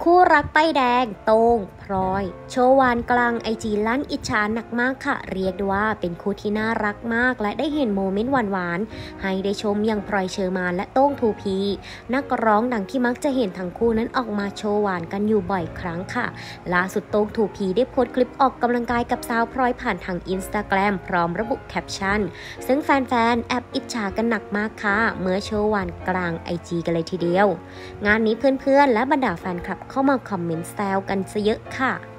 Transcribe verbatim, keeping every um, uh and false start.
คู่รักป้ายแดงโต้งพลอยโชว์หวานกลางไอจีลั่นอิจฉาหนักมากค่ะเรียกได้ว่าเป็นคู่ที่น่ารักมากและได้เห็นโมเมนต์หวานๆให้ได้ชมอย่างพลอยเชอร์มานและโต้งทูพีนักร้องดังที่มักจะเห็นทั้งคู่นั้นออกมาโชว์หวานกันอยู่บ่อยครั้งค่ะล่าสุดโต้งทูพีได้โพสต์คลิปออกกำลังกายกับสาวพลอยผ่านทางอินสตาแกรมพร้อมระบุแคปชั่นซึ่งแฟนๆแอบอิจฉากันหนักมากค่ะเมื่อโชว์หวานกลางไอจีกันเลยทีเดียวงานนี้เพื่อนๆและบรรดาแฟนคลับเข้ามาคอมเมนต์แซวกันซะเยอะค่ะ